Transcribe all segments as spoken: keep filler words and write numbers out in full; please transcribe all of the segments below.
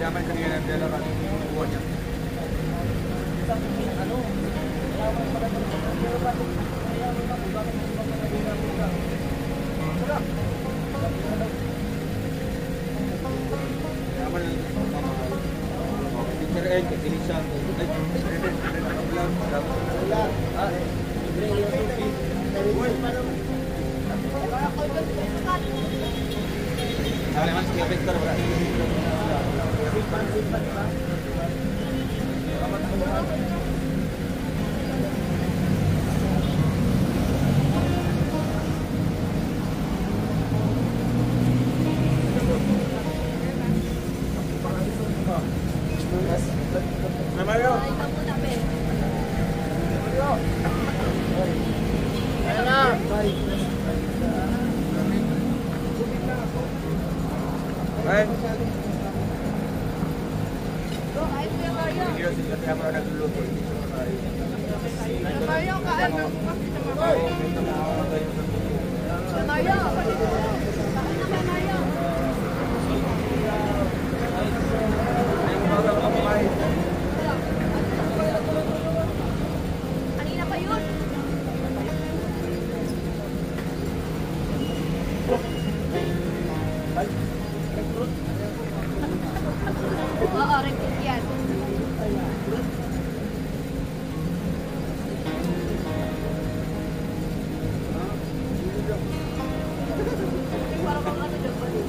naman kanina ng dala ka buwan niya. Ano? Ay, kinisan. Ay, ah, bring your coffee. Ada mas kaya pintar wala. Mario. Ayan na. Ay. Mario, kain mo po kasi sa Mario. Mario, kain naman Mario. Kanina pa yun. Oo, recruit yan. Parang mga ano dyan pa rin.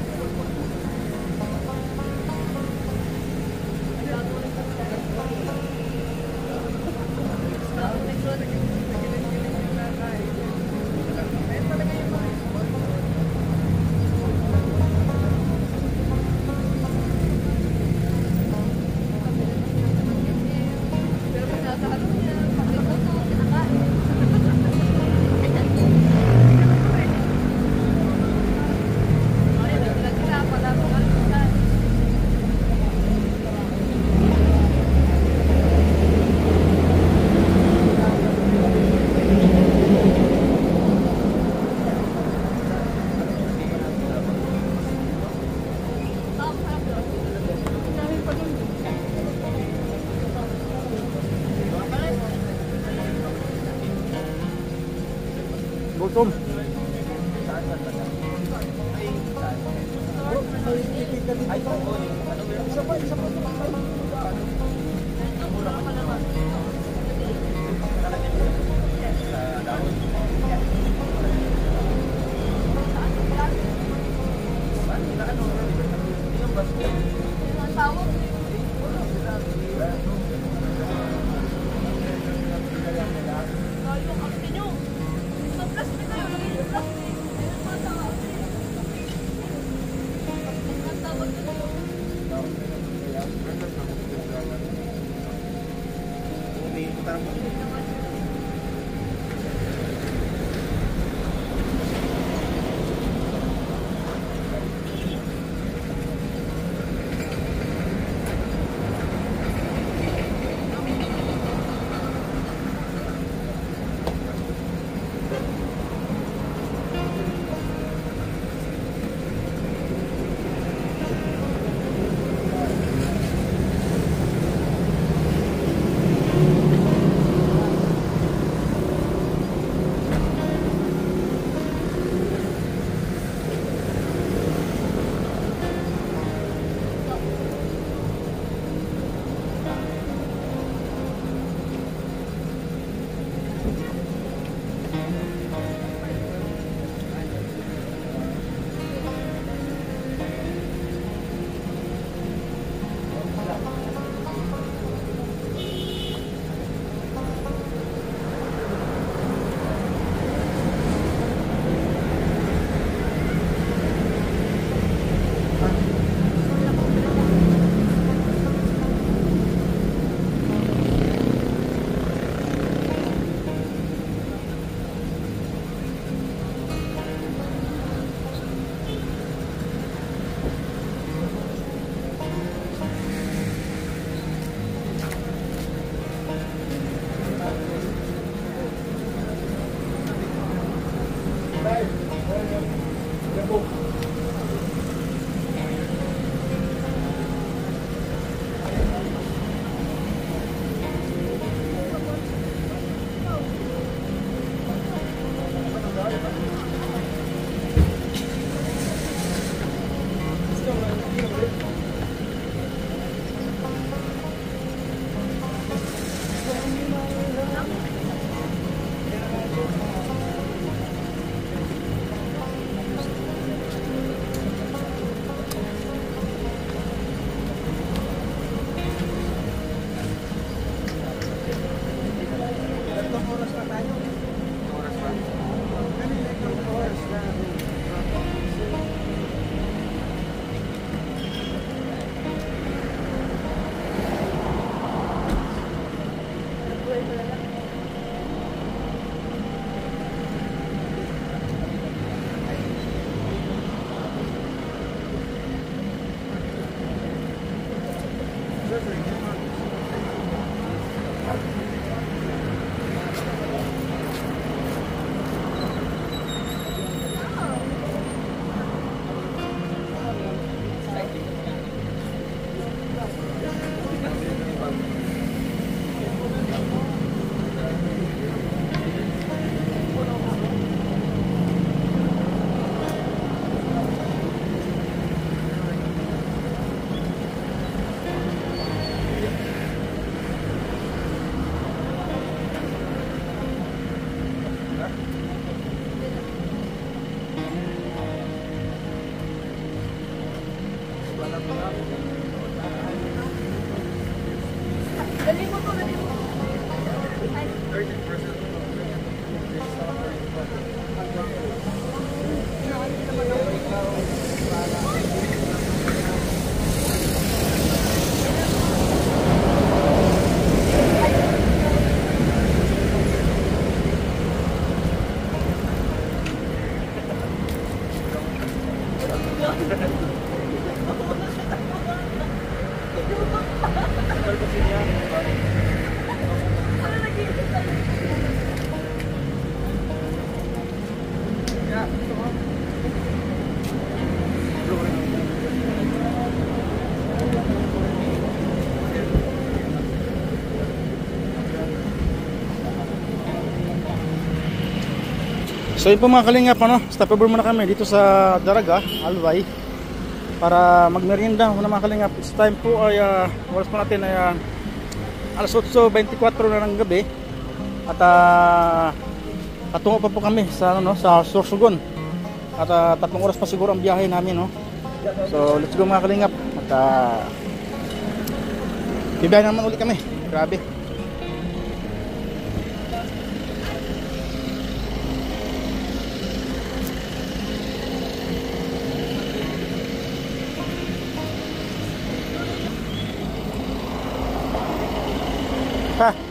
Gutom. Isa pa, isa pa. Dali mo to, dali mo. So yun po mga kalingap, ano, stop over muna kami dito sa Daraga, Albay, para magmerienda muna mga kalingap. It's time po ay uh, oras po natin ay uh, alas otso bentikwatro na ng gabi. At uh, patungo pa po kami sa, ano, sa Sorsogon. At uh, tatlong oras pa siguro ang biyahe namin, no? So let's go mga kalingap. At uh, bibiyahe naman ulit kami. Grabe. Ha?